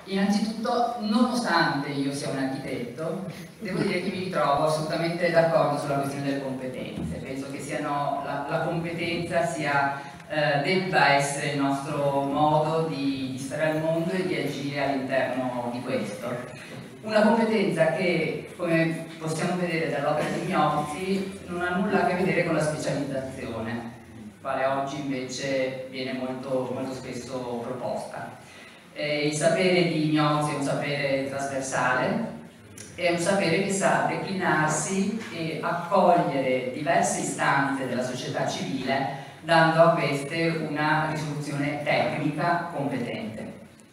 Innanzitutto, nonostante io sia un architetto, devo dire che mi ritrovo assolutamente d'accordo sulla questione delle competenze. Penso che la competenza debba essere il nostro modo di stare al mondo e di agire all'interno di questo. Una competenza che, come possiamo vedere dall'opera di Miozzi, non ha nulla a che vedere con la specializzazione, quale oggi invece viene molto spesso proposta. Il sapere di Miozzi è un sapere trasversale, è un sapere che sa declinarsi e accogliere diverse istanze della società civile, dando a queste una risoluzione tecnica competente.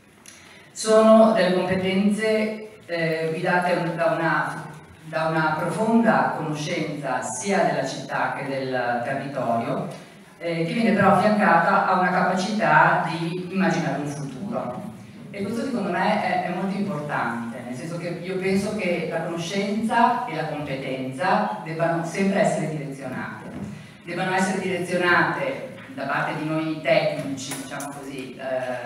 Sono delle competenze guidate da una profonda conoscenza sia della città che del territorio, che viene però affiancata a una capacità di immaginare un futuro. E questo secondo me è molto importante, nel senso che io penso che la conoscenza e la competenza debbano sempre essere direzionate. Debbano essere direzionate da parte di noi tecnici, diciamo così,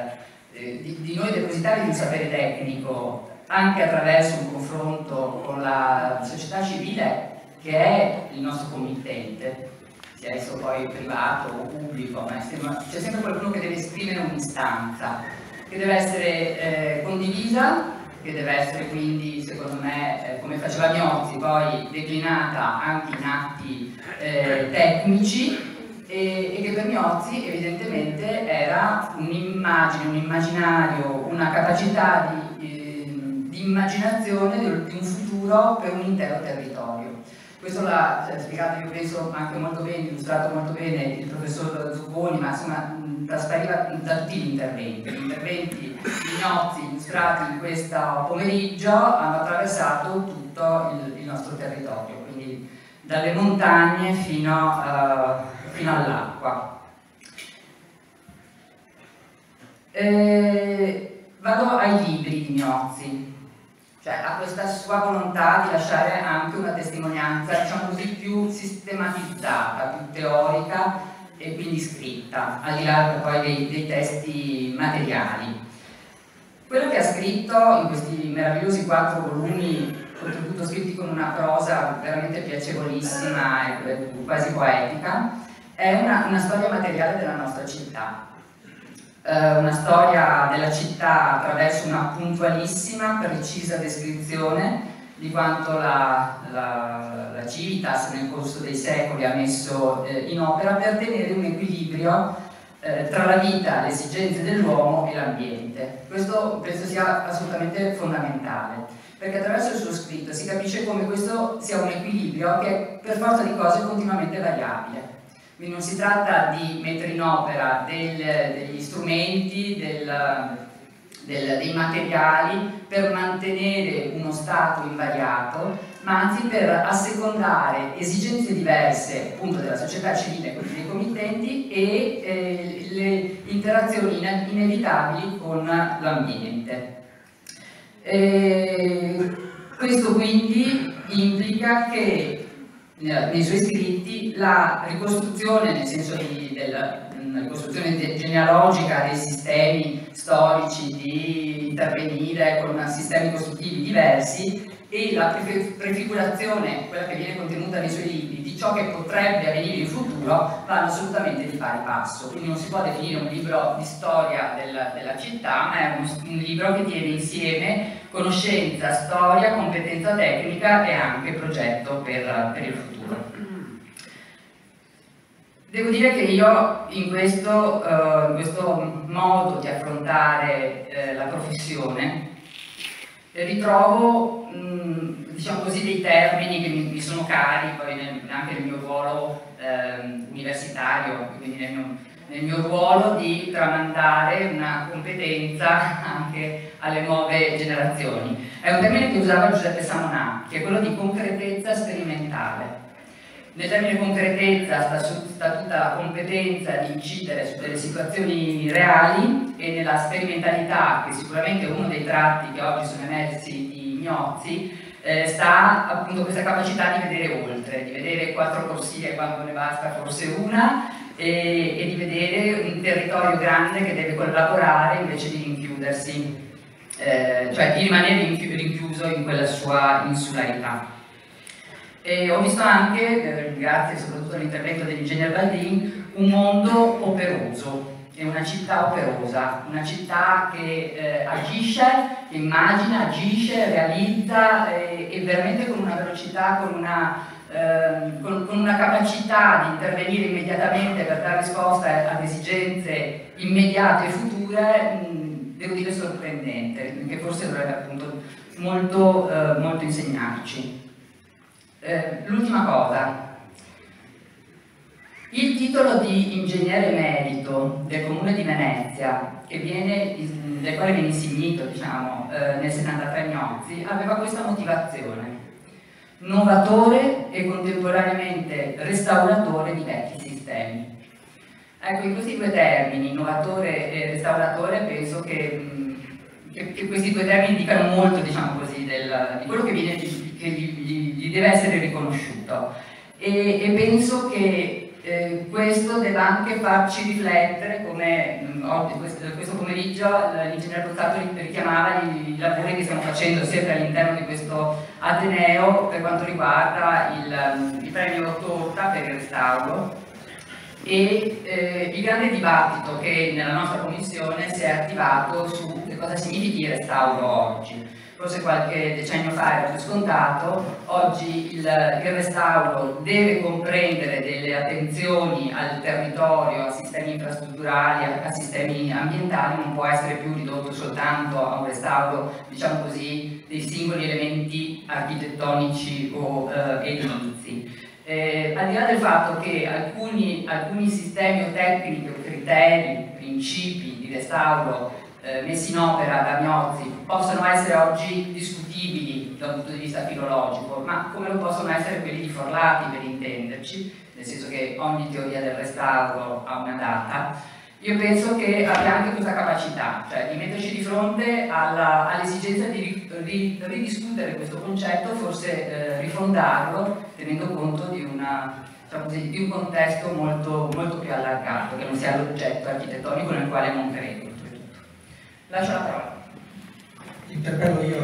di noi depositari di un sapere tecnico, anche attraverso un confronto con la società civile, che è il nostro committente, sia esso poi privato o pubblico, ma c'è sempre qualcuno che deve esprimere un'istanza, che deve essere condivisa, che deve essere quindi, secondo me, come faceva Miozzi, poi declinata anche in atti tecnici, e che per Miozzi evidentemente era un'immagine, un immaginario, una capacità di immaginazione di un futuro per un intero territorio. Questo l'ha spiegato, io penso, anche molto bene, illustrato molto bene il professor Zucconi, ma insomma traspariva da tutti gli interventi. Gli interventi di Miozzi illustrati in questo pomeriggio hanno attraversato tutto il nostro territorio, quindi dalle montagne fino all'acqua. Vado ai libri di Miozzi. Cioè, ha questa sua volontà di lasciare anche una testimonianza, diciamo così, più sistematizzata, più teorica e quindi scritta, al di là poi dei testi materiali. Quello che ha scritto in questi meravigliosi 4 volumi, oltretutto scritti con una prosa veramente piacevolissima e quasi poetica, è una storia materiale della nostra città. Una storia della città attraverso una puntualissima, precisa descrizione di quanto la Civitas nel corso dei secoli ha messo in opera per tenere un equilibrio tra la vita, le esigenze dell'uomo e l'ambiente. Questo penso sia assolutamente fondamentale, perché attraverso il suo scritto si capisce come questo sia un equilibrio che è per forza di cose continuamente variabile. Quindi non si tratta di mettere in opera degli strumenti, dei materiali per mantenere uno stato invariato, ma anzi per assecondare esigenze diverse appunto della società civile, quindi dei committenti, e le interazioni inevitabili con l'ambiente. Questo quindi implica che nei suoi scritti la ricostruzione, nel senso della ricostruzione genealogica dei sistemi storici, di intervenire con sistemi costruttivi diversi, e la prefigurazione, quella che viene contenuta nei suoi libri, di ciò che potrebbe avvenire in futuro, vanno assolutamente di pari passo. Quindi non si può definire un libro di storia della città, ma è un libro che tiene insieme conoscenza, storia, competenza tecnica e anche progetto per il futuro. Devo dire che io in questo modo di affrontare la professione ritrovo, diciamo così, dei termini che mi sono cari poi anche nel mio ruolo universitario, quindi nel mio ruolo di tramandare una competenza anche alle nuove generazioni. È un termine che usava Giuseppe Samonà, che è quello di concretezza sperimentale. Nel termine concretezza sta tutta la competenza di incidere su delle situazioni reali, e nella sperimentalità, che sicuramente è uno dei tratti che oggi sono emersi di Miozzi, sta appunto questa capacità di vedere oltre, di vedere 4 corsie quando ne basta forse una, e di vedere un territorio grande che deve collaborare invece di rinchiudersi cioè di rimanere rinchiuso in quella sua insularità. E ho visto anche, grazie soprattutto all'intervento dell'ingegner Baldin, un mondo operoso, è una città operosa, una città che agisce, che immagina, agisce, realizza e veramente con una velocità, con una capacità di intervenire immediatamente per dare risposta ad esigenze immediate e future, devo dire sorprendente, che forse dovrebbe appunto molto insegnarci. L'ultima cosa. Il titolo di ingegnere emerito del Comune di Venezia, del quale viene insignito, diciamo, nel 73 Gnozzi, aveva questa motivazione: novatore e contemporaneamente restauratore di vecchi sistemi. Ecco, in questi due termini, innovatore e restauratore, penso che questi due termini dicano molto, diciamo così, di quello che gli deve essere riconosciuto. E penso che questo deve anche farci riflettere, come questo pomeriggio l'ingegnere Pozzato richiamava i lavori che stiamo facendo sempre all'interno di questo Ateneo per quanto riguarda il premio Torta per il restauro e il grande dibattito che nella nostra commissione si è attivato su che cosa significhi il restauro oggi. Forse qualche decennio fa era più scontato, oggi il restauro deve comprendere delle attenzioni al territorio, a sistemi infrastrutturali, a sistemi ambientali, non può essere più ridotto soltanto a un restauro, diciamo così, dei singoli elementi architettonici o edilizi. Al di là del fatto che alcuni sistemi o tecniche o criteri, principi di restauro messi in opera da Gnozzi possono essere oggi discutibili da un punto di vista filologico, ma come lo possono essere quelli di Forlati, per intenderci, nel senso che ogni teoria del restauro ha una data. Io penso che abbia anche questa capacità, cioè di metterci di fronte all'esigenza di ridiscutere questo concetto, forse rifondarlo, tenendo conto di un contesto molto più allargato, che non sia l'oggetto architettonico nel quale non credo. Lascio la parola. Interpello io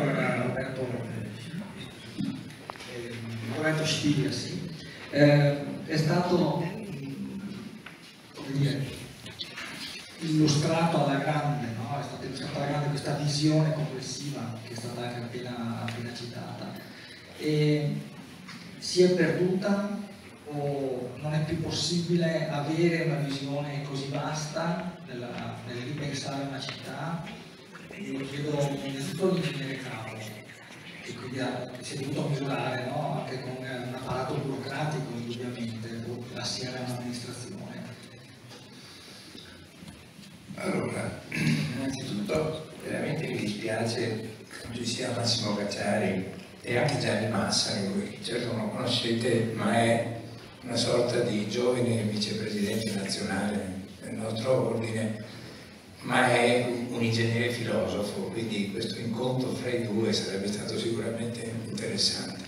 Roberto Stilia, sì. È stato, come dire, illustrato alla grande, no? È stata illustrata alla grande questa visione complessiva che è stata anche appena citata. E si è perduta o non è più possibile avere una visione così vasta nel ripensare una città? Io chiedo innanzitutto all'ingegnere Capo, che quindi si è dovuto misurare, no? Anche con un apparato burocratico, indubbiamente, assieme a un'amministrazione. Allora, innanzitutto veramente mi dispiace che non ci sia Massimo Cacciari e anche Gianni Massa, che voi certo non conoscete, ma è una sorta di giovane vicepresidente nazionale del nostro ordine, ma è un ingegnere filosofo, quindi questo incontro fra i due sarebbe stato sicuramente interessante.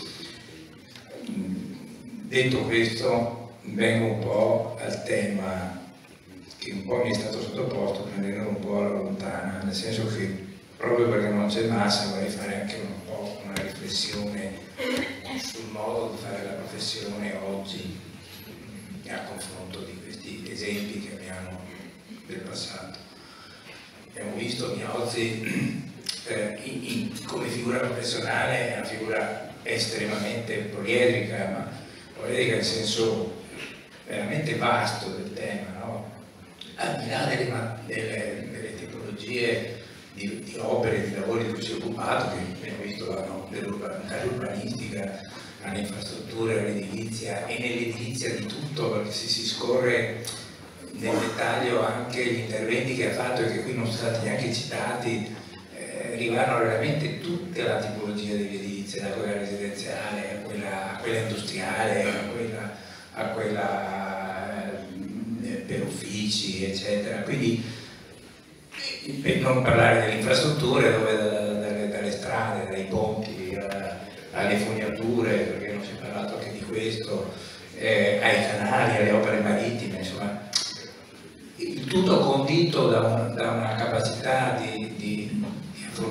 Detto questo, vengo un po' al tema che un po' mi è stato sottoposto, prendendolo un po' alla lontana, nel senso che proprio perché non c'è Massa vorrei fare anche un po' una riflessione sul modo di fare la professione oggi a confronto di questi esempi che abbiamo del passato. Abbiamo visto Gnozzi come figura professionale, è una figura estremamente poliedrica, ma poliedrica nel senso veramente vasto del tema, no? Al di là delle tipologie di opere, di lavori di cui si è occupato, che abbiamo visto dall'urbanistica alle infrastrutture, all'edilizia e nell'edilizia di tutto, perché se si scorre nel dettaglio anche gli interventi che ha fatto e che qui non sono stati neanche citati, riguardano veramente tutta la tipologia dell'edilizia, da quella residenziale a quella industriale, a quella per uffici, eccetera. Quindi, per non parlare delle infrastrutture, dove dalle strade, dai ponti alle fognature, perché non si è parlato anche di questo, ai canali, alle opere marittime, insomma, il tutto condito da una capacità di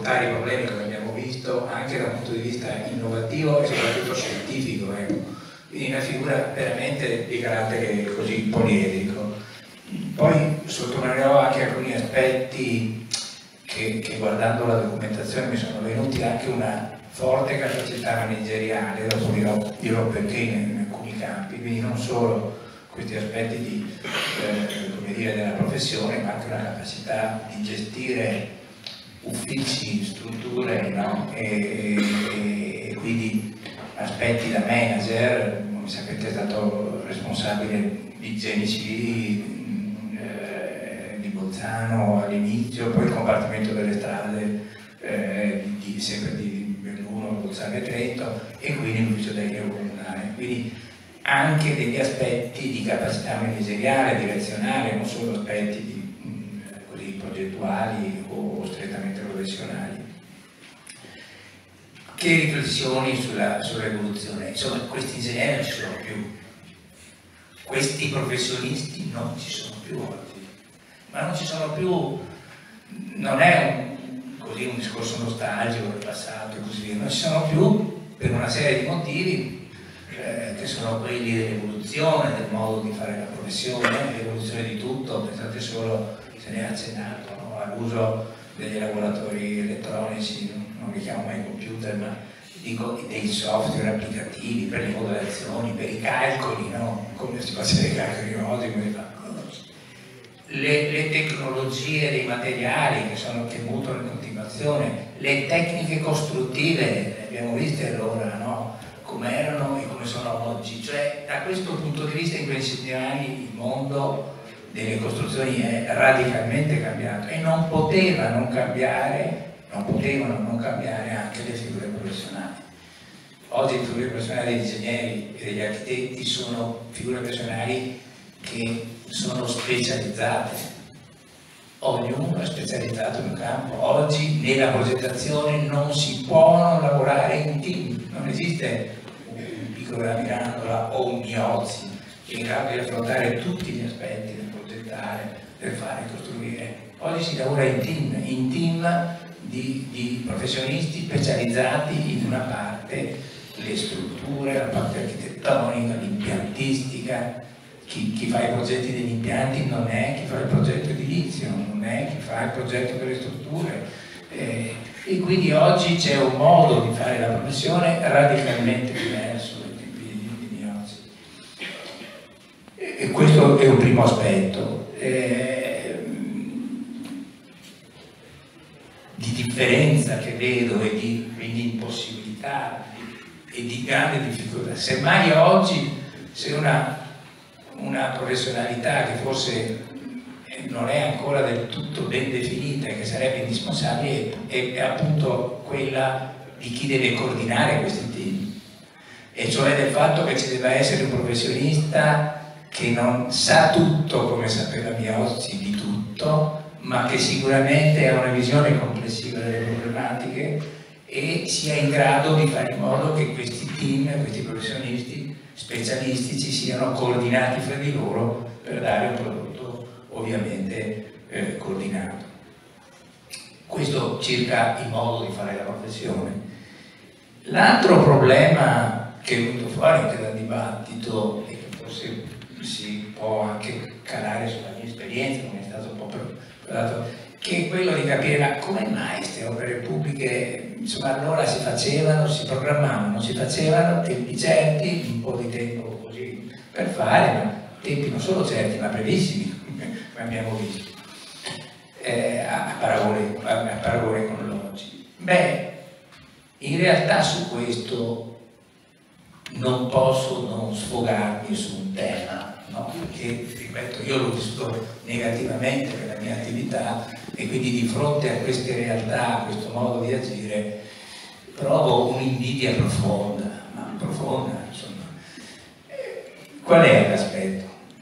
affrontare i problemi, come abbiamo visto, anche dal punto di vista innovativo e soprattutto scientifico. Quindi una figura veramente di carattere così poliedrico. Poi sottolineerò anche alcuni aspetti che guardando la documentazione mi sono venuti, anche una forte capacità manageriale, dopo dirò perché in alcuni campi, quindi non solo questi aspetti come dire, della professione, ma anche una capacità di gestire uffici, strutture, no? e quindi aspetti da manager. Come sapete è stato responsabile di Genci, di Bolzano all'inizio, poi il compartimento delle strade sempre di Belluno, Bolzano e Trento, e quindi l'ufficio tecnico comunale. Quindi anche degli aspetti di capacità manageriale, direzionale, non solo aspetti così progettuali o strettamente professionali. Che riflessioni sull'evoluzione? Insomma, questi ingegneri non ci sono più, questi professionisti non ci sono più oggi, ma non ci sono più, non è un discorso nostalgico del passato e così via, non ci sono più per una serie di motivi che sono quelli dell'evoluzione, del modo di fare la professione, l'evoluzione di tutto. Pensate solo, se ne è accennato, no? All'uso degli lavoratori elettronici, non li chiamo mai computer, ma dico dei software applicativi per le modulazioni, per i calcoli, no? Come si faceva i calcoli oggi, come si fa? Le tecnologie dei materiali che mutano in continuazione, le tecniche costruttive, le abbiamo viste allora, no? Come erano e come sono oggi. Cioè, da questo punto di vista, in questi anni il mondo delle costruzioni è radicalmente cambiato e non potevano non cambiare anche le figure professionali. Oggi le figure professionali degli ingegneri e degli architetti sono figure professionali che sono specializzate, ognuno è specializzato in un campo. Oggi nella progettazione non si può non lavorare in team, non esiste un piccolo della Mirandola o un Miozzi che è in grado di affrontare tutti gli aspetti del progettare, del fare e costruire. Oggi si lavora in team di professionisti specializzati in una parte, le strutture, la parte architettonica, l'impiantistica. Chi fa i progetti degli impianti non è chi fa il progetto edilizio, non è chi fa il progetto delle strutture, e quindi oggi c'è un modo di fare la professione radicalmente diverso dai tempi di oggi. E questo è un primo aspetto di differenza che vedo e di quindi impossibilità e di grande difficoltà. Semmai oggi, se una professionalità che forse non è ancora del tutto ben definita e che sarebbe indispensabile è appunto quella di chi deve coordinare questi team, e cioè del fatto che ci deve essere un professionista che non sa tutto come sapeva Miozzi di tutto, ma che sicuramente ha una visione complessiva delle problematiche e sia in grado di fare in modo che questi team, questi professionisti specialistici siano coordinati fra di loro per dare un prodotto ovviamente coordinato. Questo circa il modo di fare la professione. L'altro problema che è venuto fuori anche dal dibattito e che forse si può anche calare sulla mia esperienza, come è stato un po' parlato, che è quello di capire ma come mai queste opere pubbliche, insomma, allora si facevano, si programmavano, si facevano tempi certi, un po' di tempo così per fare, ma tempi non solo certi ma brevissimi, come abbiamo visto, a paragone con l'oggi. Beh, in realtà su questo non posso non sfogarmi su un tema, no? Perché, ripeto, io l'ho vissuto negativamente per la mia attività e quindi di fronte a queste realtà, a questo modo di agire, provo un'invidia profonda, insomma. Qual è l'aspetto?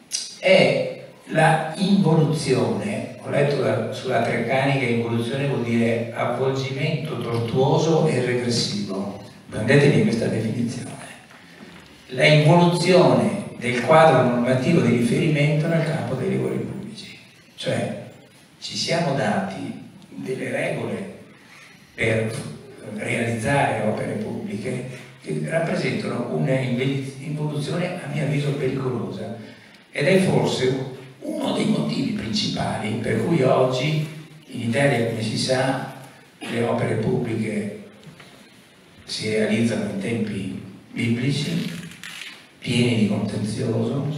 È la involuzione, ho letto sulla Treccani che involuzione vuol dire avvolgimento tortuoso e regressivo, prendetevi questa definizione. La involuzione del quadro normativo di riferimento nel campo dei lavori pubblici, cioè ci siamo dati delle regole per realizzare opere pubbliche che rappresentano un'involuzione a mio avviso pericolosa, ed è forse uno dei motivi principali per cui oggi in Italia, come si sa, le opere pubbliche si realizzano in tempi biblici, pieni di contenzioso,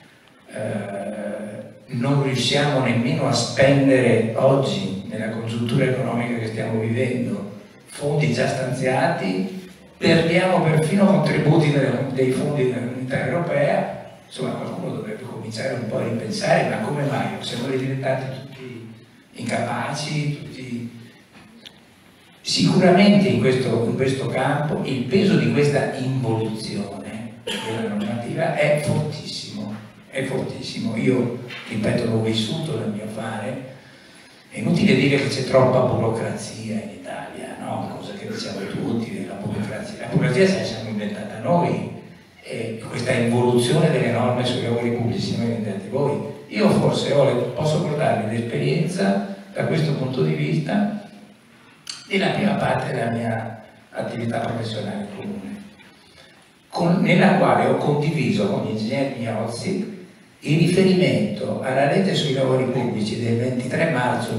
non riusciamo nemmeno a spendere oggi, nella congiuntura economica che stiamo vivendo, fondi già stanziati, perdiamo perfino contributi dei fondi dell'Unione Europea. Insomma, qualcuno dovrebbe cominciare un po' a ripensare, ma come mai siamo diventati tutti incapaci, tutti... Sicuramente in questo campo il peso di questa involuzione della normativa è fortissimo, è fortissimo. Io, ripeto, l'ho vissuto nel mio fare. È inutile dire che c'è troppa burocrazia in Italia, no? Cosa che diciamo tutti della burocrazia. La burocrazia se la siamo inventata noi, e questa involuzione delle norme sui lavori pubblici siamo inventati voi. Io forse posso portarvi l'esperienza da questo punto di vista nella prima parte della mia attività professionale comune, nella quale ho condiviso con gli ingegneri Miozzi il riferimento alla legge sui lavori pubblici del 23 marzo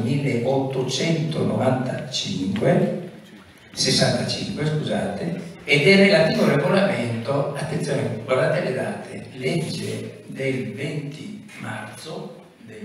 1865, scusate, e del relativo regolamento, attenzione, guardate le date, legge del 20 marzo del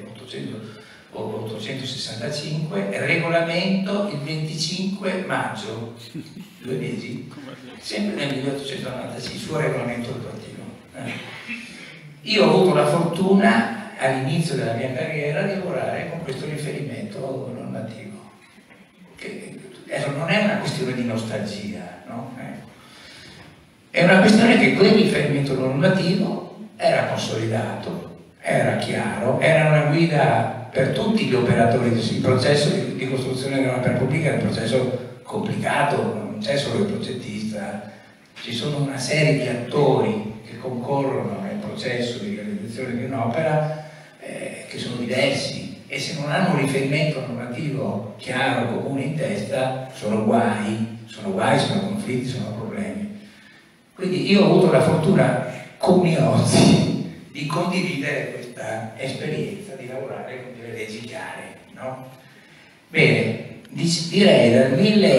1865, regolamento il 25 maggio, 2 mesi, sempre nel 1895, suo regolamento attuativo. Io ho avuto la fortuna all'inizio della mia carriera di lavorare con questo riferimento normativo, che non è una questione di nostalgia, no? È una questione che quel riferimento normativo era consolidato, era chiaro, era una guida per tutti gli operatori. Il processo di costruzione dell'opera pubblica è un processo complicato, non c'è solo il progettista, ci sono una serie di attori che concorrono nel processo di realizzazione di un'opera che sono diversi, e se non hanno un riferimento normativo chiaro, comune in testa, sono guai, sono conflitti, sono problemi. Quindi io ho avuto la fortuna con Miozzi di condividere questa esperienza, di lavorare con delle leggi chiare, no? Bene, direi dal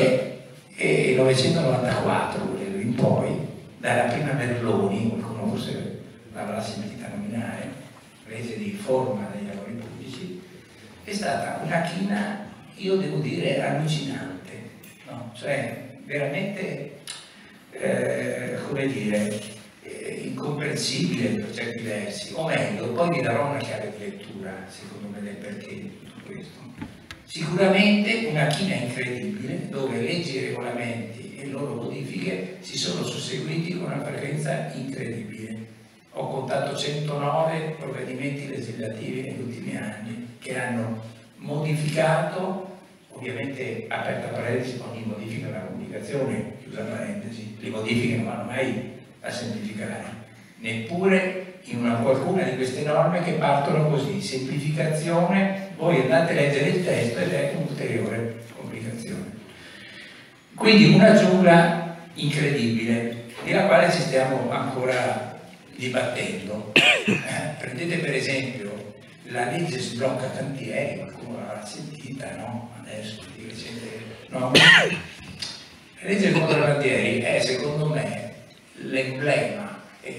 1994 in poi, dalla prima Merloni, qualcuno forse l'avrà sentita nominare, legge di riforma dei lavori pubblici, è stata una china, io devo dire, allucinante, no? Cioè veramente, come dire, incomprensibile per certi versi, o meglio, poi vi darò una chiave di lettura, secondo me, del perché di tutto questo. Sicuramente una china incredibile, dove leggi e regolamenti e loro modifiche si sono susseguiti con una frequenza incredibile. Ho contato 109 provvedimenti legislativi negli ultimi anni che hanno modificato, ovviamente aperta parentesi, ogni modifica è una comunicazione, chiusa parentesi, le modifiche non vanno mai a semplificare, neppure in qualcuna di queste norme che partono così, semplificazione, voi andate a leggere il testo ed è un'ulteriore complicazione. Quindi una giungla incredibile, nella quale ci stiamo ancora dibattendo. Prendete per esempio la legge sblocca cantieri, qualcuno l'avrà sentita, no? Adesso di recente, no? La legge sblocca cantieri è secondo me l'emblema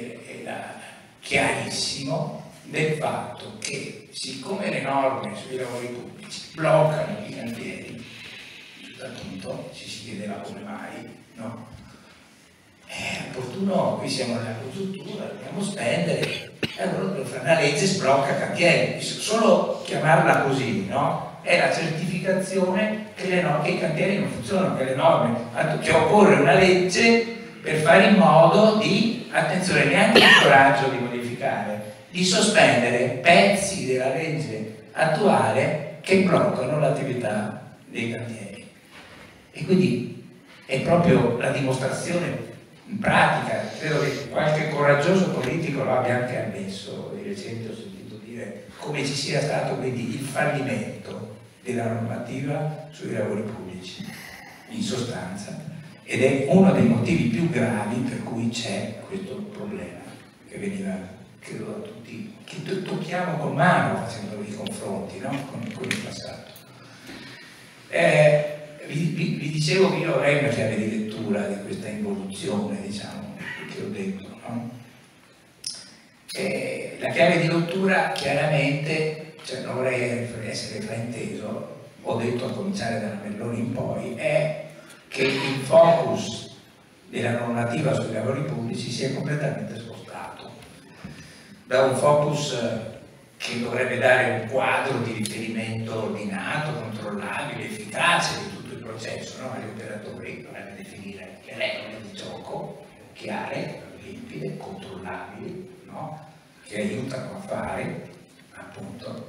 chiarissimo del fatto che, siccome le norme sui lavori pubblici bloccano i cantieri, appunto ci si chiedeva come mai, no? È opportuno, qui siamo nella congiuntura, dobbiamo spendere, e allora dobbiamo fare una legge sblocca cantieri. Solo chiamarla così, no? È la certificazione che i cantieri non funzionano, che le norme, che occorre una legge per fare in modo di, attenzione, neanche il coraggio di modificare, di sospendere pezzi della legge attuale che bloccano l'attività dei cantieri. E quindi è proprio la dimostrazione in pratica, credo che qualche coraggioso politico lo abbia anche ammesso, di recente ho sentito dire come ci sia stato quindi il fallimento della normativa sui lavori pubblici, in sostanza, ed è uno dei motivi più gravi per cui c'è questo problema che veniva, credo, a tutti, che tocchiamo con mano facendo i confronti, no? con il passato. Vi dicevo che io avrei una chiave di lettura di questa involuzione, diciamo, che ho detto, no? La chiave di lettura chiaramente, cioè non vorrei essere frainteso, ho detto a cominciare dalla Melloni in poi, è che il focus della normativa sui lavori pubblici si è completamente spostato da un focus che dovrebbe dare un quadro di riferimento ordinato, controllabile, efficace di tutto il processo, no? Agli operatori, dovrebbe definire le regole di gioco chiare, limpide, controllabili, no? Che aiutano a fare, appunto.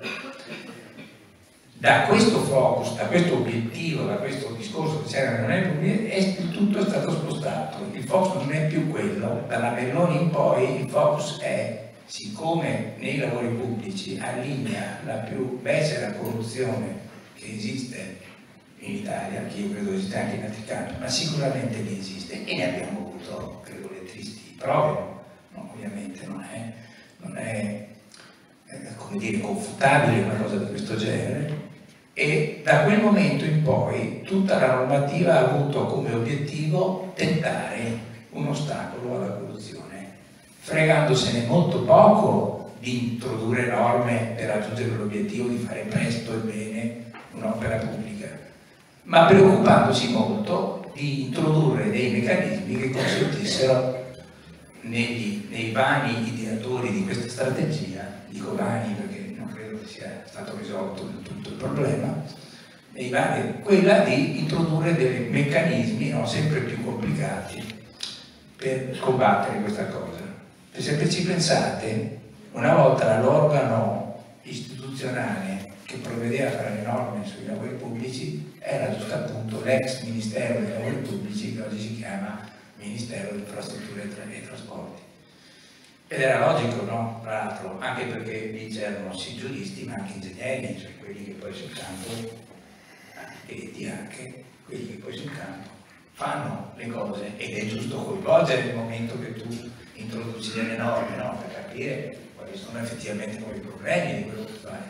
Da questo focus, da questo obiettivo, da questo discorso che c'era nelle pubbliche, tutto è stato spostato. Il focus non è più quello, dalla Melloni in poi il focus è, siccome nei lavori pubblici allinea la più becera corruzione che esiste in Italia, che io credo esiste anche in altri campi, ma sicuramente lì esiste, e ne abbiamo avuto, credo, le tristi prove, no, ovviamente non è come dire, confutabile una cosa di questo genere, e da quel momento in poi tutta la normativa ha avuto come obiettivo tentare un ostacolo alla corruzione, fregandosene molto poco di introdurre norme per raggiungere l'obiettivo di fare presto e bene un'opera pubblica, ma preoccupandosi molto di introdurre dei meccanismi che consentissero nei vani ideatori di questa strategia, dico vani perché non credo che sia stato risolto tutto il problema, quella di introdurre dei meccanismi, no, sempre più complicati per combattere questa cosa. E se ci pensate, una volta l'organo istituzionale che provvedeva a fare le norme sui lavori pubblici era giusto appunto l'ex Ministero dei Lavori Pubblici, che oggi si chiama Ministero delle Infrastrutture e Trasporti. Ed era logico, no? Tra l'altro, anche perché lì c'erano sì giuristi, ma anche ingegneri, cioè quelli che poi sul campo, architetti anche, quelli che poi sul campo fanno le cose, ed è giusto coinvolgere nel momento che tu introduci delle norme, no? Per capire quali sono effettivamente poi i problemi di quello che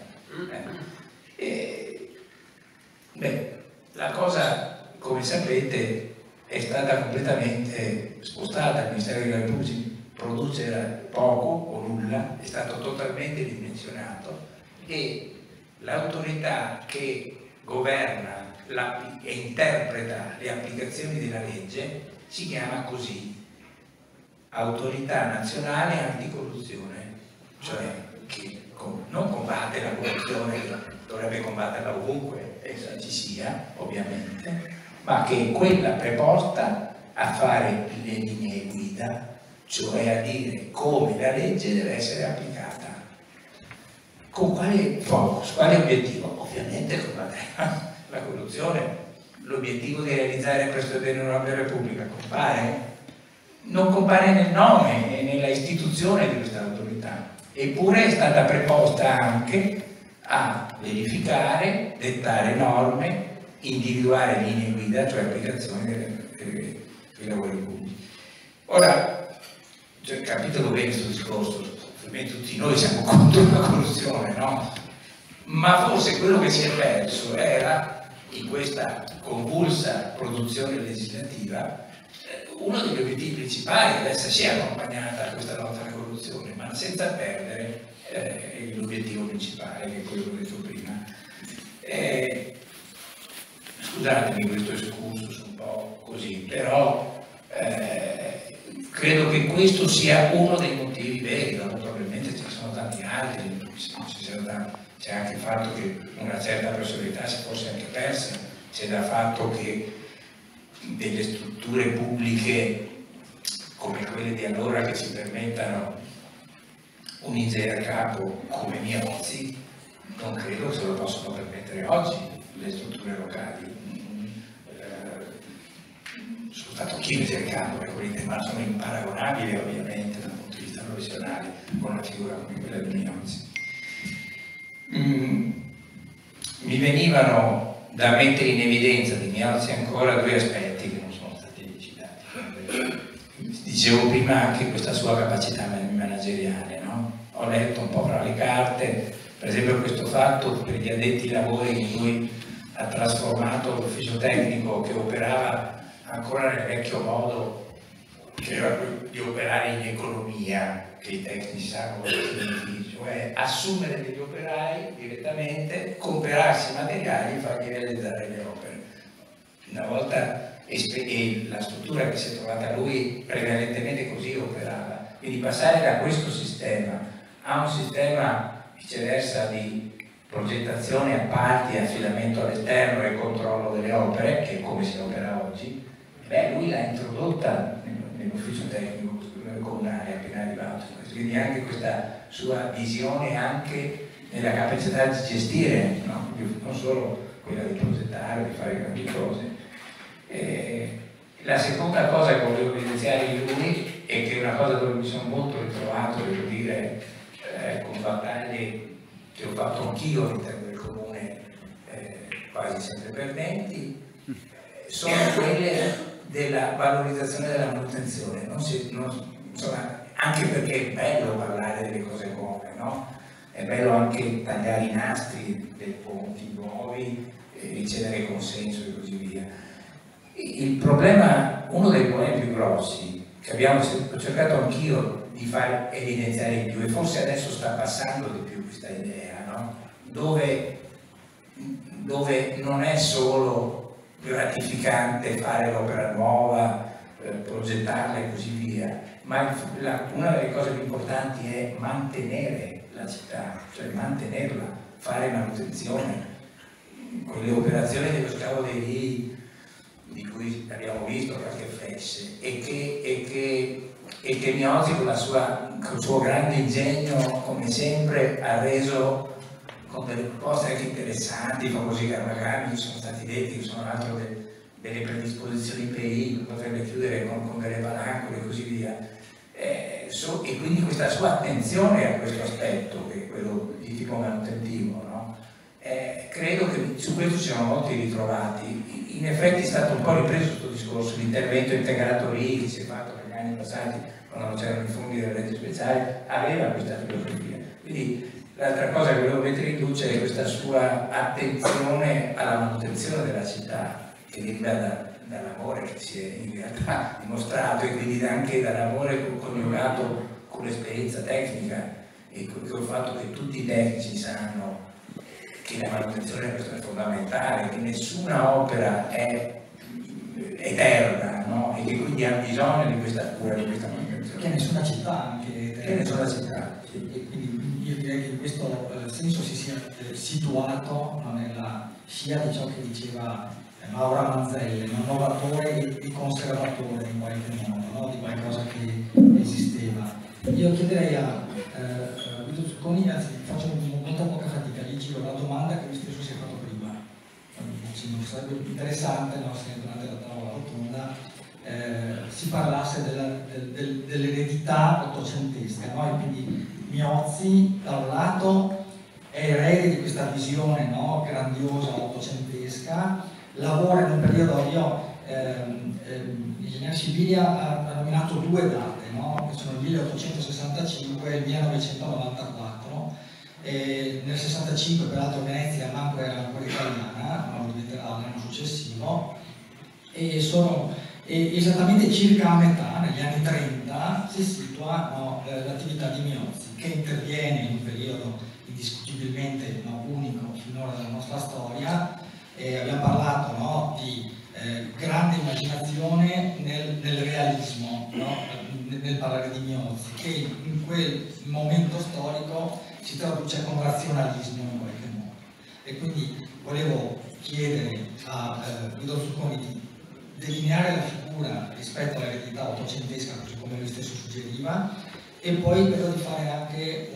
fai. La cosa, come sapete, è stata completamente spostata. Il Ministero dei Lavori Pubblici produce poco o nulla, è stato totalmente ridimensionato, e l'autorità che governa e interpreta le applicazioni della legge si chiama così: Autorità Nazionale Anticorruzione, cioè che non combatte la corruzione, che dovrebbe combatterla ovunque essa ci sia, ovviamente, ma che è quella preposta a fare le linee guida, cioè a dire come la legge deve essere applicata. Con quale focus, quale obiettivo? Ovviamente combattere la corruzione. L'obiettivo di realizzare questo bene un'opera pubblica compare? Non compare nel nome e nella istituzione di questa autorità, eppure è stata preposta anche a verificare, dettare norme, individuare linee guida, cioè applicazioni dei lavori pubblici. Ora, capite dove è questo discorso? Ovviamente tutti noi siamo contro la corruzione, no? Ma forse quello che si è perso era, in questa convulsa produzione legislativa, uno degli obiettivi principali deve essere sia accompagnata a questa lotta alla corruzione, ma senza perdere l'obiettivo principale, che è quello che ho detto prima. Scusatemi questo excursus un po' così, però credo che questo sia uno dei motivi veri, dopo probabilmente ce ne sono tanti altri, c'è anche il fatto che una certa personalità si fosse anche persa, c'è dal fatto che delle strutture pubbliche come quelle di allora, che si permettano un ingegnere a capo come Miozzi, non credo che se lo possono permettere oggi le strutture locali. Sono stato anch'io ingegnere a capo, ma sono imparagonabili ovviamente dal punto di vista professionale con una figura come quella di Miozzi. Mi venivano da mettere in evidenza di Miozzi ancora due aspetti che non sono stati elucidati. Dicevo prima anche questa sua capacità manageriale, no? Ho letto un po' fra le carte, per esempio questo fatto per gli addetti ai lavori in cui ha trasformato l'ufficio tecnico che operava ancora nel vecchio modo, che era quello di operare in economia, che i tecnici sanno cosa significa, cioè assumere degli operai direttamente, comprarsi materiali e fargli realizzare le opere. Una volta e la struttura che si è trovata lui prevalentemente così operava. Quindi passare da questo sistema a un sistema viceversa di progettazione, appalti, affidamento all'esterno e controllo delle opere, che è come si opera oggi, lui l'ha introdotta nell'ufficio tecnico comunale appena arrivato. Quindi anche questa sua visione anche nella capacità di gestire, no? Non solo quella di progettare, di fare grandi cose. La seconda cosa che volevo evidenziare in lui è che è una cosa dove mi sono molto ritrovato, devo dire, con battaglie che ho fatto anch'io all'interno del comune, quasi sempre perdenti, sono quelle della valorizzazione della manutenzione. Insomma, anche perché è bello parlare delle cose nuove, no? È bello anche tagliare i nastri dei ponti nuovi, ricevere consenso e così via. Il problema, uno dei problemi più grossi che ho cercato anch'io di far evidenziare di più, e forse adesso sta passando di più questa idea, no? Dove non è solo gratificante fare l'opera nuova, progettarla e così via, ma una delle cose più importanti è mantenere la città, cioè mantenerla, fare manutenzione. Quelle operazioni dello scavo dei Rii di cui abbiamo visto qualche flash e che Miozzi con il suo grande ingegno, come sempre, ha reso con delle proposte anche interessanti, i famosi Garmagani che sono stati detti, che sono altro delle predisposizioni PI, potrebbe chiudere con delle valancole e così via. E quindi questa sua attenzione a questo aspetto, che è quello di tipo manutentivo, no? Credo che su questo ci siamo molti ritrovati. In effetti è stato un po' ripreso questo discorso, l'intervento integrato lì che si è fatto negli anni passati, quando non c'erano i fondi delle leggi speciali, aveva questa filosofia. Quindi l'altra cosa che volevo mettere in luce è questa sua attenzione alla manutenzione della città, che deriva dall'amore che si è in realtà dimostrato, e quindi anche dall'amore coniugato con l'esperienza tecnica e col fatto che tutti i tecnici sanno che la manutenzione è fondamentale, che nessuna opera è eterna, no? E che quindi ha bisogno di questa cura, di questa manutenzione. Che nessuna città anche eterna. Che nessuna città, sì. E quindi io direi che in questo senso si sia situato nella scia di ciò che diceva Maura Manzelle, un innovatore e conservatore in qualche modo, no? Di qualcosa che esisteva. Io chiederei a Guido Zucconi, anzi faccio molta poca fatica, gli giro la domanda che lui stesso si è fatto prima. Sarebbe interessante, no, se durante la tavola rotonda si parlasse dell'eredità ottocentesca, no? E quindi Miozzi da un lato è erede di questa visione, no, grandiosa ottocentesca, lavora in un periodo, l'ingegner Sibilia ha nominato due date, no? Che sono il 1865 e il 1994. Nel 65 peraltro Venezia manco era ancora italiana, ma lo diventerà l'anno successivo, e sono esattamente circa a metà, negli anni 30, si situa, no, l'attività di Miozzi, che interviene in un periodo indiscutibilmente, no, unico finora della nostra storia. Abbiamo parlato, no, di grande immaginazione nel realismo, no, nel parlare di Miozzi, che in quel momento storico si traduce con razionalismo in qualche modo. E quindi volevo chiedere a Guido Zucconi di delineare la figura rispetto all'eredità ottocentesca, così come lui stesso suggeriva, e poi vedo di fare anche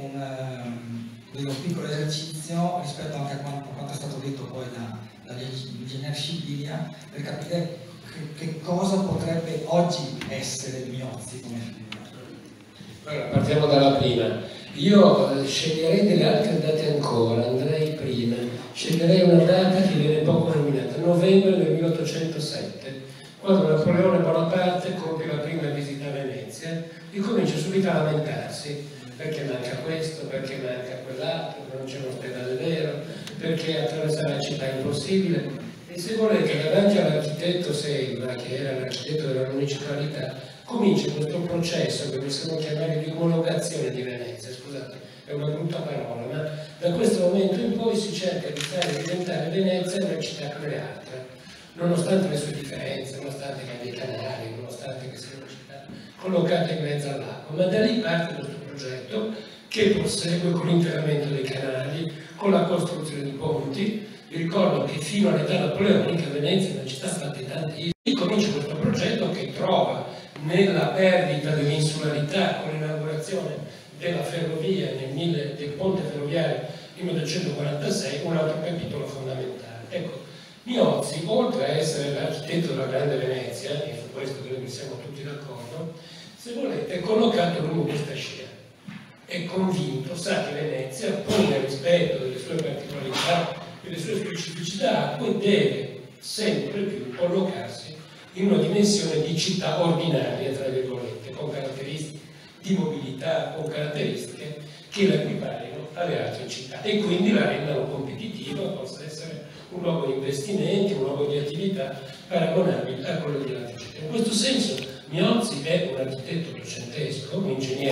un piccolo esercizio rispetto anche a quanto è stato detto poi dall'ingegner Sibilia, per capire che cosa potrebbe oggi essere Miozzi come figura. Allora, partiamo dalla prima. Io sceglierei delle altre date ancora, andrei prima, sceglierei una data che viene poco nominata, novembre del 1807, quando Napoleone Bonaparte compie la prima visita a Venezia e comincia subito a lamentarsi, perché manca questo, perché manca quell'altro, non c'è un ospedale vero, perché attraversare la città è impossibile. E se volete, davanti all'architetto Selva, che era l'architetto della municipalità, comincia questo processo che possiamo chiamare di omologazione di Venezia. Scusate, è una brutta parola, ma da questo momento in poi si cerca di fare diventare Venezia una città come le altre, nonostante le sue differenze, nonostante che abbia i canali, nonostante che sia una città collocata in mezzo all'acqua. Ma da lì parte questo progetto che prosegue con l'interramento dei canali, con la costruzione di ponti. Vi ricordo che fino all'età napoleonica Venezia è una città fatta tanti. E comincia questo progetto che trova nella perdita dell'insularità con l'inaugurazione della ferrovia del ponte ferroviario nel 1946 un altro capitolo fondamentale. Ecco, Miozzi, oltre a essere l'architetto della grande Venezia, e su questo credo che siamo tutti d'accordo, se volete è collocato lungo questa scia. È convinto, sa che Venezia, pur nel rispetto delle sue particolarità, delle sue specificità, poi deve sempre più collocarsi in una dimensione di città ordinaria, tra virgolette, con caratteristiche di mobilità, con caratteristiche che la equiparino alle altre città e quindi la rendano competitiva, possa essere un luogo di investimenti, un luogo di attività paragonabile a quello di altre città. In questo senso Miozzi è un architetto ottocentesco, un ingegnere,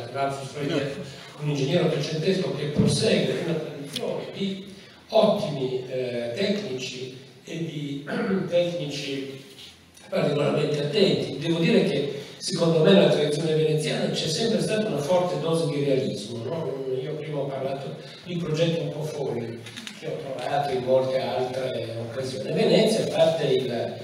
un ingegnere ottocentesco che prosegue una tradizione di ottimi tecnici e di tecnici particolarmente attenti. Devo dire che secondo me nella tradizione veneziana c'è sempre stata una forte dose di realismo, no? Io prima ho parlato di progetti un po' folli che ho trovato in molte altre occasioni. Venezia, a parte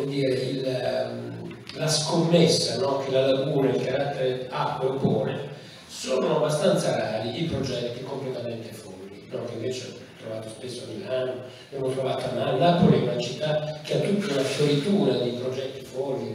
la scommessa, no? Che la laguna, il carattere acqueo pone, sono abbastanza rari i progetti completamente folli, no? Che invece ho trovato spesso a Milano, abbiamo trovato a Napoli, è una città che ha tutta una fioritura di progetti folli,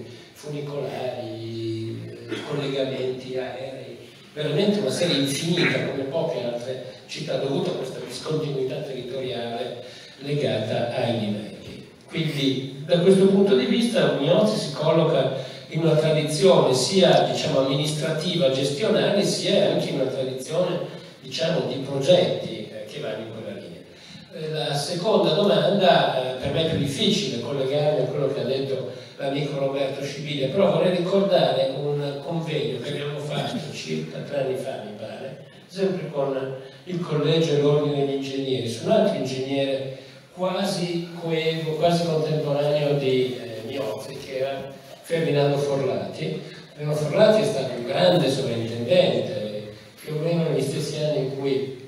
funicolari, collegamenti aerei, veramente una serie infinita come poche altre città, dovuta a questa discontinuità territoriale legata ai livelli. Quindi da questo punto di vista Miozzi si colloca in una tradizione sia diciamo amministrativa, gestionale, sia anche in una tradizione diciamo di progetti che vanno in quella linea. La seconda domanda, per me è più difficile collegarmi a quello che ha detto l'amico Roberto Scibiglia, però vorrei ricordare un convegno che abbiamo fatto circa 3 anni fa, mi pare, sempre con il collegio e l'ordine degli ingegneri, su un altro ingegnere quasi coevo, quasi contemporaneo di Miozzi, che era Ferdinando Forlati. Ferdinando Forlati è stato un grande sovrintendente, più o meno negli stessi anni in cui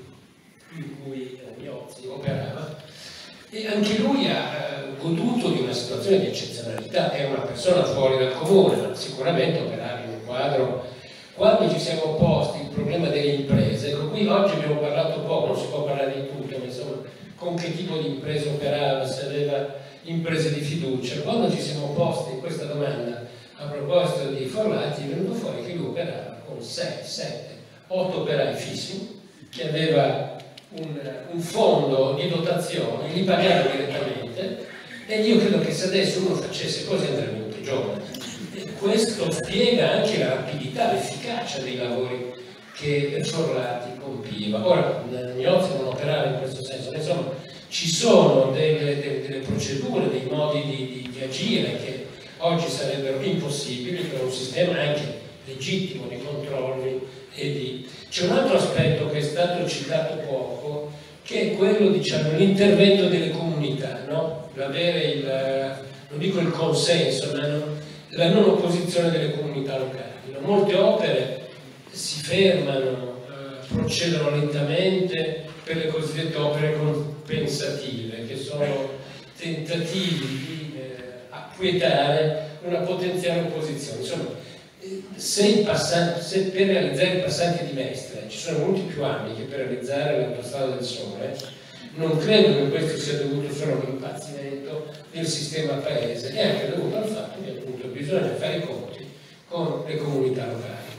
Miozzi operava, e anche lui ha goduto di una situazione di eccezionalità. È una persona fuori dal comune, ma sicuramente operava in un quadro. Quando ci siamo posti il problema delle imprese, ecco, qui oggi abbiamo parlato poco, non si può parlare di tutto, ma insomma con che tipo di imprese operava, se aveva imprese di fiducia. Quando ci siamo posti questa domanda a proposito di Forlati, è venuto fuori che lui operava con 6, 7, 8 operai fissi, che aveva un fondo di dotazione, li pagava direttamente, e io credo che se adesso uno facesse così andrebbe in prigione. E questo spiega anche la rapidità, l'efficacia dei lavori che Forlati compiva. Ora, Miozzi non operava in questo senso, insomma ci sono delle procedure, dei modi di agire che oggi sarebbero impossibili per un sistema anche legittimo di controlli e di... C'è un altro aspetto che è stato citato poco, che è quello, diciamo, l'intervento delle comunità, no? L'avere non dico il consenso, ma la non opposizione delle comunità locali. Molte opere si fermano, procedono lentamente per le cosiddette opere compensative, che sono tentativi di acquietare una potenziale opposizione. Insomma, se per realizzare i passanti di Mestre ci sono molti più anni che per realizzare l'autostrada del Sole, non credo che questo sia dovuto solo all'impazzimento del sistema paese, è anche dovuto al fatto che appunto bisogna fare i conti con le comunità locali.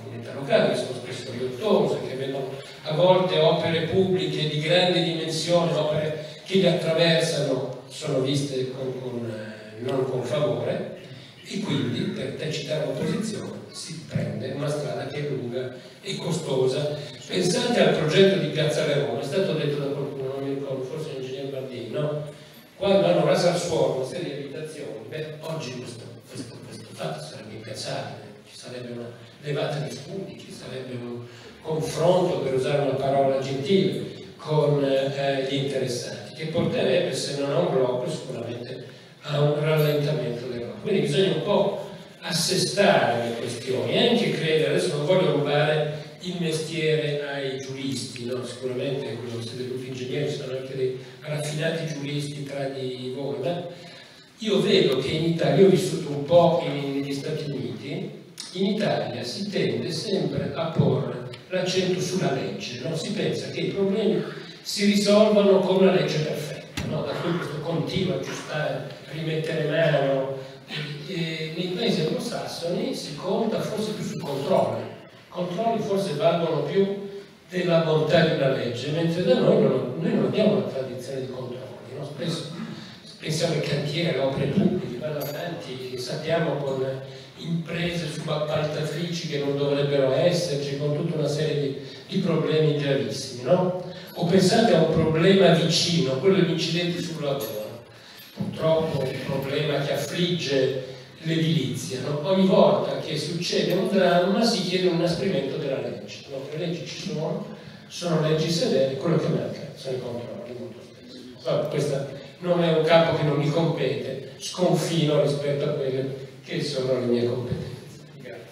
comunità locali, che sono spesso riottose, che vedono a volte opere pubbliche di grandi dimensioni, opere che li attraversano, sono viste non con favore, e quindi per tacitare l'opposizione si prende una strada che è lunga e costosa. Pensate al progetto di Piazza Verona, è stato detto da qualcuno, non mi ricordo, forse l'ingegner Bardini, no? Quando hanno raso al suolo una serie di abitazioni, oggi questo fatto sarebbe impiazzabile, ci sarebbe una levata di scudi, ci sarebbe un confronto, per usare una parola gentile, con gli interessati, che porterebbe, se non a un blocco, sicuramente a un rallentamento dell'opera. Quindi bisogna un po' assestare le questioni e anche credere, adesso non voglio rubare il mestiere ai giuristi, no? Sicuramente come siete tutti ingegneri, ci sono anche dei raffinati giuristi tra di voi, ma io vedo che in Italia, io ho vissuto un po' negli Stati Uniti, in Italia si tende sempre a porre l'accento sulla legge, no? Si pensa che i problemi si risolvano con una legge perfetta, no? Da cui questo continuo aggiustare, rimettere mano. Nei paesi anglosassoni si conta forse più sui controlli. I controlli forse valgono più della bontà di una legge, mentre da noi non abbiamo una tradizione di controlli, no? Spesso pensiamo ai cantieri, alle opere pubbliche, vanno avanti, sappiamo con imprese subappaltatrici che non dovrebbero esserci, con tutta una serie di problemi gravissimi, no? O pensate a un problema vicino, quello degli incidenti sul lavoro, purtroppo un problema che affligge l'edilizia, no? Ogni volta che succede un dramma si chiede un inasprimento della legge, no? Le leggi ci sono leggi severe, quello che manca sono i controlli molto spesso. Vabbè, questo non è un campo che non mi compete, sconfino rispetto a quelle che sono le mie competenze. Grazie.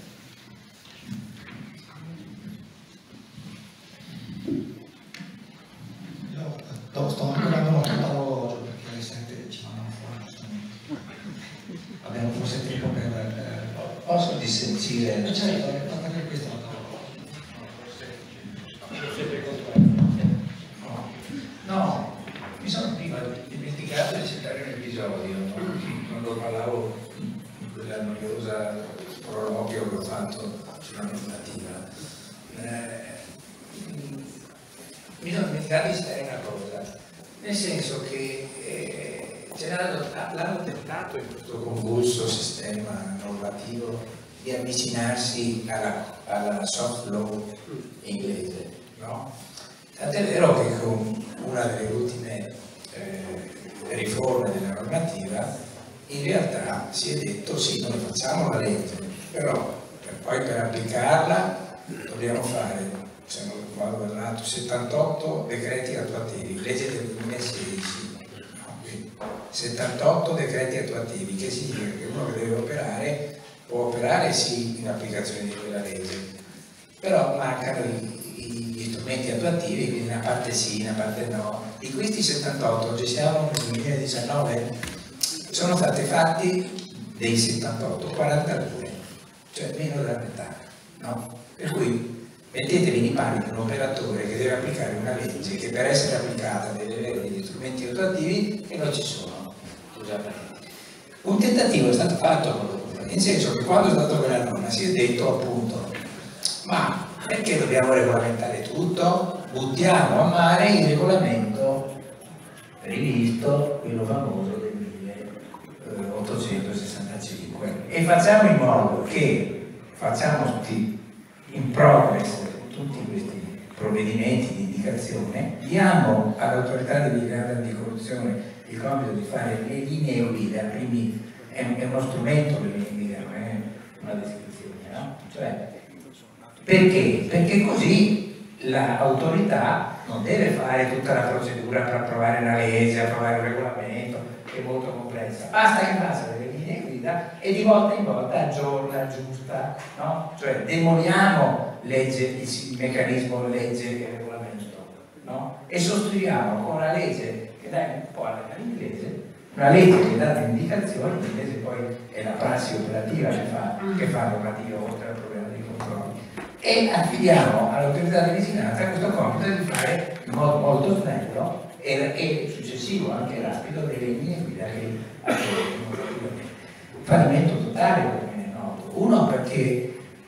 Io sto ancora non ho trovato l'orologio perché alle 7 ci mandano fuori giustamente. Abbiamo forse tempo per... Posso dissentire? Certo, anche questo è No, mi sono prima dimenticato di citare un episodio, no? Quando parlavo di quella noiosa proloquio che ho fatto sulla normativa. Mi sono dimenticato di citare una cosa, nel senso che l'hanno tentato in questo convulso sistema normativo di avvicinarsi alla soft law inglese, no? Tant'è vero che con una delle ultime riforme della normativa in realtà si è detto sì, noi facciamo la legge, però poi per applicarla dobbiamo fare, se non vado errato, 78 decreti attuativi, legge del 2016, no? 78 decreti attuativi, che significa che uno che deve operare può operare sì in applicazione di quella legge, però mancano gli strumenti attuativi, quindi una parte sì, una parte no. Di questi 78, oggi siamo nel 2019, sono stati fatti dei 78, 42, cioè meno della metà, no? Per cui mettetevi nei panni di un operatore che deve applicare una legge che per essere applicata deve avere degli strumenti attuativi che non ci sono. Scusate. Un tentativo è stato fatto, nel senso che quando è stata quella norma si è detto appunto, ma perché dobbiamo regolamentare tutto? Buttiamo a mare il regolamento rivisto, quello famoso del 1865, e facciamo in modo che facciamo tutti in progress tutti questi provvedimenti di indicazione, diamo all'autorità di vigilanza anticorruzione il compito di fare le linee guida, quindi è uno strumento le linee guida, non è una descrizione, no? Cioè, perché? Perché così l'autorità non deve fare tutta la procedura per approvare la legge, approvare un regolamento, che è molto complessa, basta che faccia delle linee guida e di volta in volta aggiorna, aggiusta, no? Cioè demoliamo il meccanismo legge e regolamento, no? E sostituiamo con una legge che dà un po' all'inglese, una legge che dà delle indicazioni, l'inglese poi è la prassi operativa che fa normativa oltre al problema dei controlli, e affidiamo all'autorità di vigilanza questo compito di fare in modo molto snello e successivo anche rapido delle linee guida che fallimento totale, come è noto. Uno perché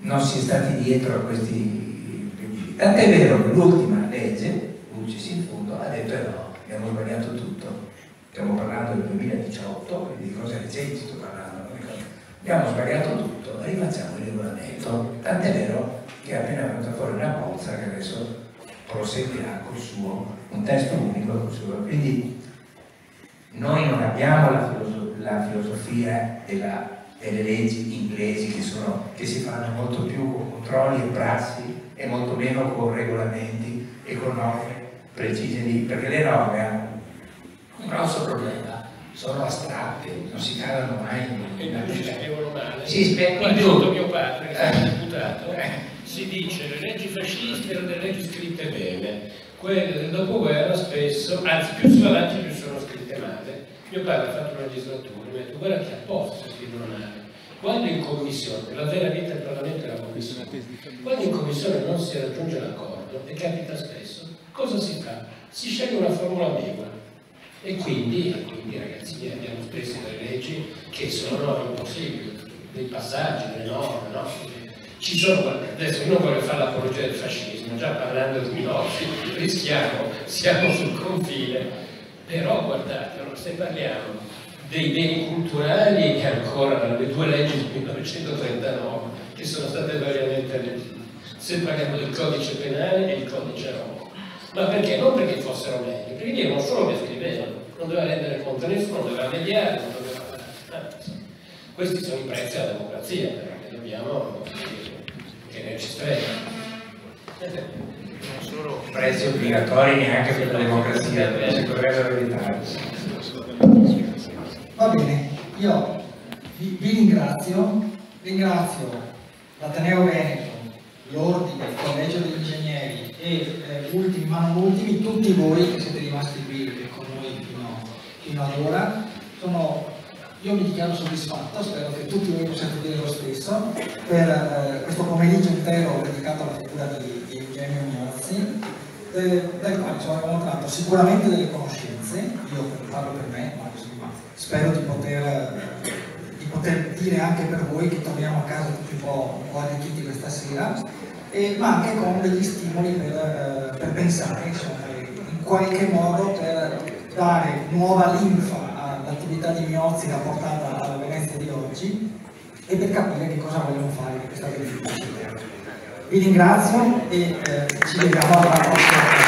non si è stati dietro a questi principi. Tant'è vero che l'ultima legge, Ucis in fondo, ha detto no, abbiamo sbagliato tutto. Stiamo parlando del 2018, quindi di cose recenti sto parlando. Abbiamo sbagliato tutto, rifacciamo il regolamento. Tant'è vero che è appena venuta fuori una bozza che adesso proseguirà col suo, un testo unico col suo. Quindi noi non abbiamo la filosofia delle leggi inglesi che si fanno molto più con controlli e prassi e molto meno con regolamenti e con norme precise, perché le norme hanno un grosso problema, sono astratte, non si calano mai in una si spiegano male. Si spiegano tutto mio padre, che è deputato, si dice le leggi fasciste erano delle leggi scritte bene, quelle del dopoguerra spesso, anzi più sono avanti più sono scritte male. Mio padre ha fatto una legislatura, mi ha detto guarda che apposta scrivono male. Quando in commissione, la vera vita del Parlamento è la commissione, quando in commissione non si raggiunge l'accordo, e capita spesso, cosa si fa? Si sceglie una formula ambigua. E quindi ragazzi, abbiamo spesso delle leggi che sono impossibili, dei passaggi, delle norme, no? Ci sono, adesso io non voglio fare l'apologia del fascismo, già parlando di Minozzi, rischiamo, siamo sul confine, però guardate, se parliamo dei beni culturali che ancora le due leggi del 1939 che sono state variamente legate, se parliamo del codice penale e il codice Roma. Ma perché? Non perché fossero meglio, perché Dio non solo che scrivevano, non doveva rendere conto a nessuno, non doveva mediare, non doveva fare. Questi sono i prezzi della democrazia, però che dobbiamo che ci strega. Non sono prezzi obbligatori neanche per la democrazia, si dovrebbero evitare. Va bene, io vi ringrazio l'Ateneo Veneto, l'Ordine, il Collegio degli Ingegneri e ultimi ma non ultimi, tutti voi che siete rimasti qui con noi fino ad ora. Io mi dichiaro soddisfatto, spero che tutti voi possiate dire lo stesso, per questo pomeriggio intero dedicato alla figura di Eugenio Miozzi, del quale ci abbiamo tratto sicuramente delle conoscenze, io parlo per me, ma spero di poter dire anche per voi che torniamo a casa tutti un po' arricchiti questa sera, ma anche con degli stimoli per pensare, insomma, in qualche modo per dare nuova linfa all'attività di Miozzi rapportata alla Venezia di oggi e per capire che cosa vogliamo fare di questa beneficenza. Vi ringrazio e ci vediamo alla prossima.